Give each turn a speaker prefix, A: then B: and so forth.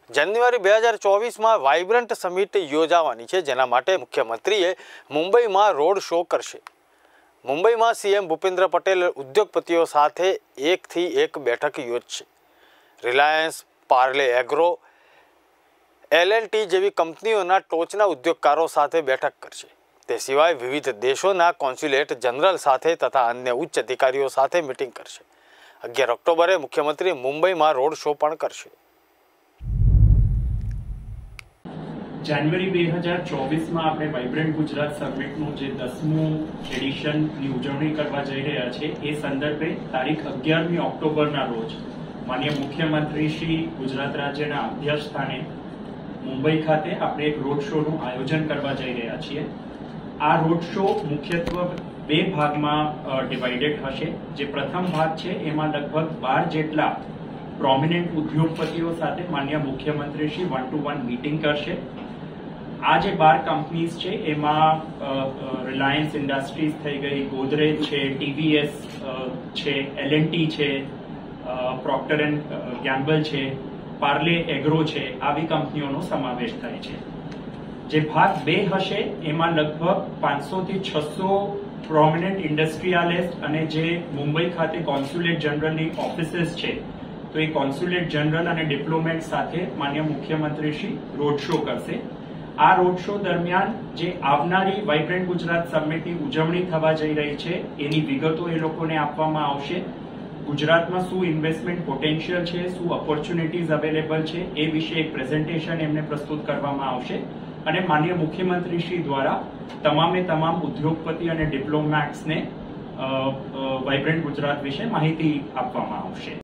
A: જાન્યુઆરી 2024 vibrant summit યોજાવાની છે, જેના માટે મુખ્યમંત્રીએ મુંબઈમાં રોડ શો કરશે। મુંબઈમાં સીએમ ભૂપેન્દ્ર પટેલ ઉદ્યોગપતિઓ સાથે એકથી એક બેઠક યોજશે। રિલાયન્સ, પાર્લે એગ્રો, L&T જેવી કંપનીઓના ટોચના ઉદ્યોગકારો સાથે બેઠક કરશે। તે સિવાય વિવિધ દેશોના કોન્સ્યુલેટ જનરલ સાથે તથા અન્ય ઉચ્ચ અધિકારીઓ સાથે મીટિંગ કરશે। 11 ઓક્ટોબરે મુખ્યમંત્રી મુંબઈમાં રોડ શો પણ કરશે।
B: જાન્યુઆરી 2024 આપણે વાઇબ્રન્ટ ગુજરાત સમિટનું જે 10મું એડિશનની ઉજવણી કરવા જઈ રહ્યા છે, એ સંદર્ભે તારીખ 11મી ઓક્ટોબરના રોજ માનનીય મુખ્યમંત્રી શ્રી ગુજરાત રાજ્યના અધ્યક્ષ સ્થાને મુંબઈ ખાતે આપણે એક રોડ શોનું આયોજન કરવા જઈ રહ્યા છીએ। આ રોડ શો મુખ્યત્વે બે ભાગમાં ડિવાઇડેડ હશે। જે પ્રથમ ભાગ છે એમાં લગભગ 12 જેટલા પ્રોમિનન્ટ ઉદ્યોગપતિઓ સાથે માનનીય મુખ્યમંત્રી શ્રી 1-to-1 મીટિંગ કરશે। આ જે 12 કંપનીઝ છે એમાં રિલાયન્સ ઇન્ડસ્ટ્રીઝ થઈ ગઈ, ગોદરેજ છે, TVS છે, L&T છે, પ્રોક્ટર એન્ડ ગેમ્બલ છે, પાર્લે એગ્રો છે, આવી કંપનીઓનો સમાવેશ થાય છે। જે ભાગ 2 હશે એમાં લગભગ 500 થી 600 પ્રોમિનન્ટ ઇન્ડસ્ટ્રીયાલિસ્ટ અને જે મુંબઈ ખાતે કોન્સ્યુલેટ જનરલની ઓફિસીસ છે, તો એ કોન્સ્યુલેટ જનરલ અને ડિપ્લોમેટ સાથે માન્ય મુખ્યમંત્રી શ્રી રોડ શો કરશે। આ રોડ શો દરમિયાન જે આવનારી વાઇબ્રન્ટ ગુજરાત સમિટની ઉજવણી થવા જઈ રહી છે એની વિગતો એ લોકોને આપવામાં આવશે। ગુજરાતમાં શું ઇન્વેસ્ટમેન્ટ પોટેન્શિયલ છે, શું ઓપોર્ચ્યુનિટીઝ અવેલેબલ છે, એ વિશે એક પ્રેઝન્ટેશન એમને પ્રસ્તુત કરવામાં આવશે અને માનનીય મુખ્યમંત્રી શ્રી દ્વારા તમામે તમામ ઉદ્યોગપતિ અને ડિપ્લોમેટ્સને વાઇબ્રન્ટ ગુજરાત વિશે માહિતી આપવામાં આવશે।